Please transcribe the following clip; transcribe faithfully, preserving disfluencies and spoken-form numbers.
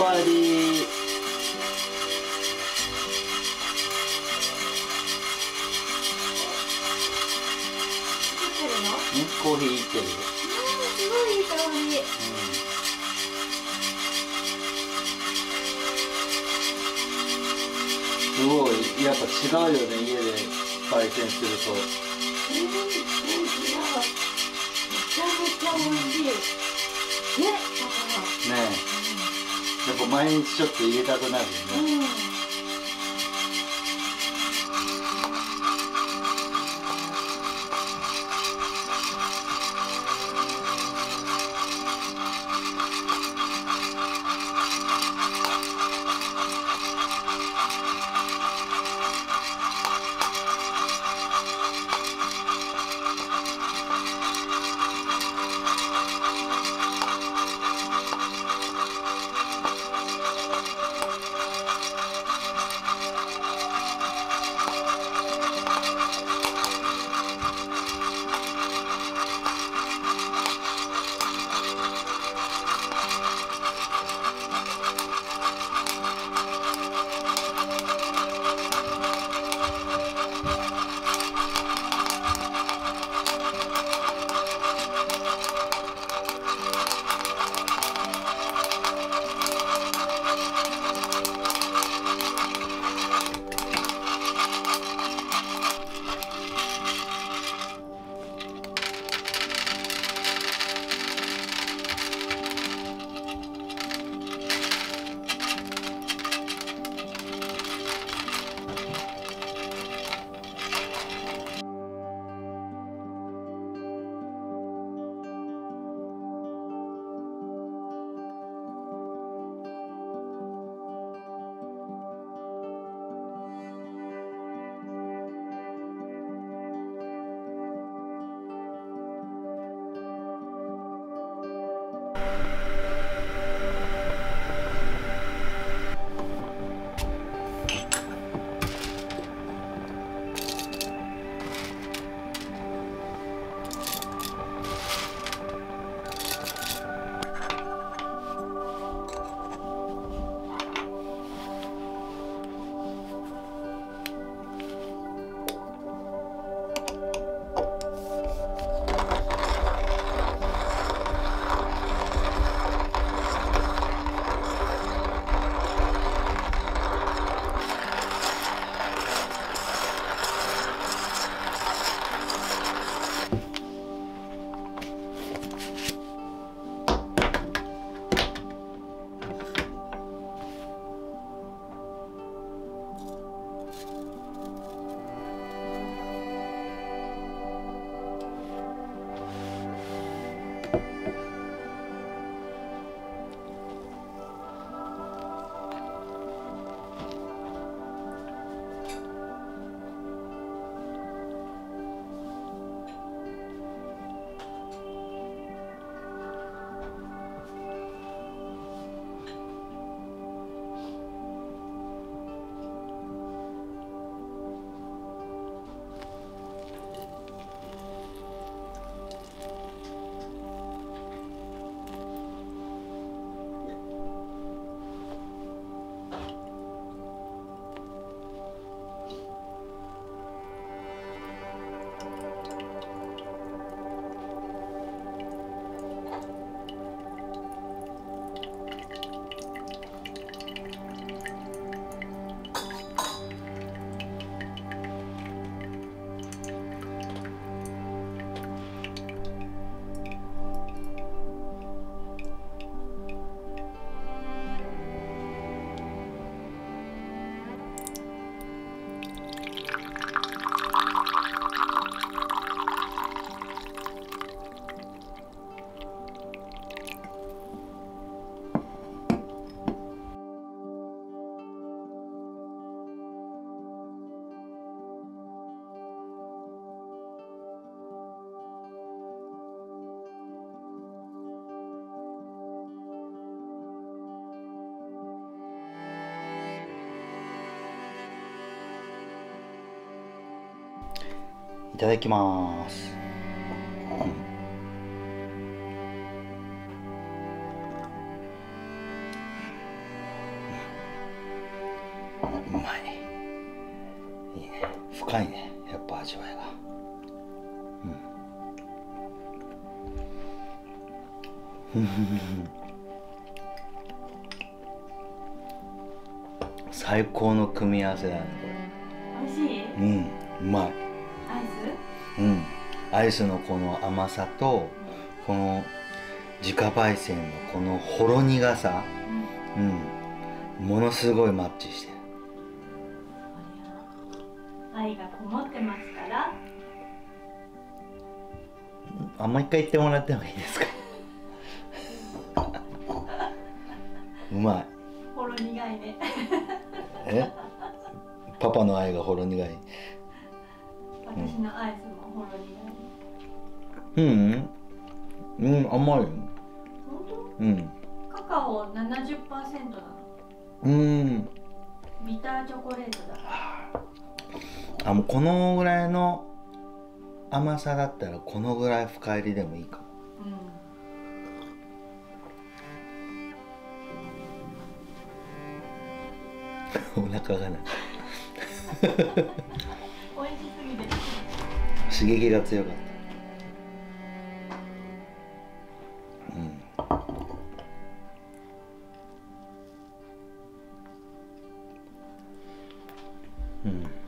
かえり。コーヒーいってる。うん、 すごいいい香り。 うん、すごい、やっぱ違うよね、家で焙煎すると。 全然違う。めちゃめちゃ美味しい。ね、だから。ねえ、やっぱ毎日ちょっと入れたくなるよね。うん、いただきます。 深いね、やっぱ味わいが。うん最高の組み合わせだねこ美味しい？ れ。うんうまい。 アイス？ うんアイスのこの甘さとこの自家焙煎のこのほろ苦さ、うん、ものすごいマッチしてる。 愛がこもってますから。 あもう一回言ってもらってもいいですかうまい。 ほろ苦いねえパパの愛がほろ苦い。 私のアイスもほろ苦い。 うんうん甘いよ。 本当？ うんカカオ ななじゅっパーセント なの。 うんビターチョコレートだ。 あもうこのぐらいの甘さだったらこのぐらい深入りでもいいかも。お腹がな美味しすぎて刺激が強かった。うんうん